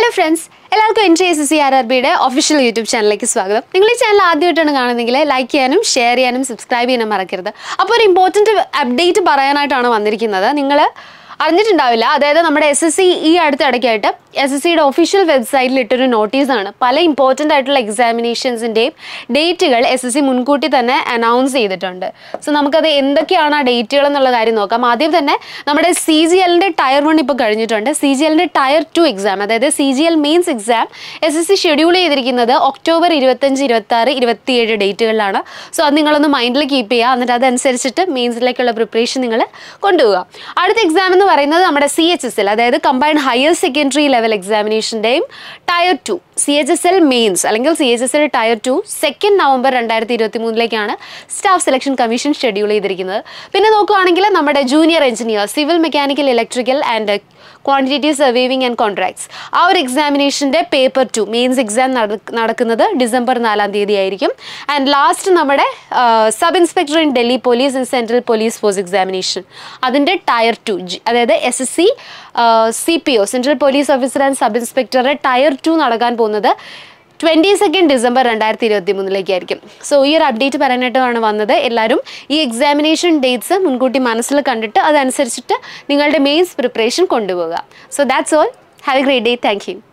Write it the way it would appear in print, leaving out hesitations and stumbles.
Hello friends, എല്ലാവർക്കും Entri SSC RRB official YouTube channel സ്വാഗതം. നിങ്ങൾ ഈ ചാനൽ ആദ്യമായിട്ടാണ് കാണുന്നതെങ്കിൽ ലൈക്ക് ചെയ്യാനും ഷെയർ ചെയ്യാനും സബ്സ്ക്രൈബ് ചെയ്യാനും മറക്കരുത്. അപ്പോൾ ഒരു ഇമ്പോർട്ടന്റ് അപ്ഡേറ്റ് പറയാനായിട്ടാണ് വന്നിരിക്കുന്നത്. നിങ്ങൾ അറിഞ്ഞിട്ടുണ്ടാവില്ല, അതായത് നമ്മുടെ SSC ഈ അടുത്ത ഇടയ്ക്കായിട്ട് SSCയുടെ ഒഫീഷ്യൽ വെബ്സൈറ്റിൽ ഇട്ടൊരു നോട്ടീസാണ്. പല ഇമ്പോർട്ടൻ്റ് ആയിട്ടുള്ള എക്സാമിനേഷൻസിൻ്റെയും ഡേറ്റുകൾ SSC മുൻകൂട്ടി തന്നെ അനൗൺസ് ചെയ്തിട്ടുണ്ട്. സോ നമുക്കത് എന്തൊക്കെയാണ് ആ ഡേറ്റുകൾ എന്നുള്ള കാര്യം നോക്കാം. ആദ്യം തന്നെ നമ്മുടെ CGLൻ്റെ ടയർ 1 ഇപ്പോൾ കഴിഞ്ഞിട്ടുണ്ട്. CGLൻ്റെ ടയർ 2 എക്സാം, അതായത് CGL mains exam SSC schedule ചെയ്തിരിക്കുന്നത് ഒക്ടോബർ 25, 26, 27 ഡേറ്റുകളിലാണ്. സോ അത് നിങ്ങളൊന്ന് മൈൻഡിൽ കീപ്പ് ചെയ്യുക. എന്നിട്ട് അതനുസരിച്ചിട്ട് മെയിൻസിലേക്കുള്ള പ്രിപ്പറേഷൻ നിങ്ങൾ കൊണ്ടുപോകുക. അടുത്ത എക്സാം എന്ന് പറയുന്നത് നമ്മുടെ CHSL, അതായത് കമ്പൈൻഡ് ഹയർ സെക്കൻഡറി ലെവൽ എക്സാമിനേഷൻ്റെയും ടയർ 2 CHSL മെയിൻസ് അല്ലെങ്കിൽ CHSL tier 2 2 November 2023 staff selection commission schedule ചെയ്തിരിക്കുന്നത്. പിന്നെ നോക്കുകയാണെങ്കിൽ നമ്മുടെ junior engineer civil mechanical electrical and quantitative surveying and contracts ആ ഒരു എക്സാമിനേഷൻ്റെ പേപ്പർ 2 മെയിൻസ് എക്സാം നടക്കുന്നത് ഡിസംബർ 4 ആയിരിക്കും. ആൻഡ് ലാസ്റ്റ് നമ്മുടെ sub inspector in Delhi police and central police force examination അതിൻ്റെ ടയർ 2 അതായത് SSC CPO central police officer and sub ഇൻസ്പെക്ടറുടെ tier 2 നടക്കാൻ പോകുന്നത് 22 ഡിസംബർ 2023 സോ ഈ ഒരു അപ്ഡേറ്റ് പറയാനായിട്ടാണ് വന്നത്. എല്ലാവരും ഈ എക്സാമിനേഷൻ ഡേറ്റ്സ് മുൻകൂട്ടി മനസ്സിൽ കണ്ടിട്ട് അതനുസരിച്ചിട്ട് നിങ്ങളുടെ മെയിൻസ് പ്രിപ്പറേഷൻ കൊണ്ടുപോകുക. So that's all. Have a great day. Thank U.